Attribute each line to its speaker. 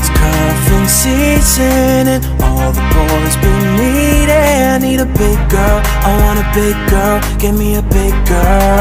Speaker 1: It's cuffing season and all the boys been needing. I need a big girl, I want a big girl, give me a big girl.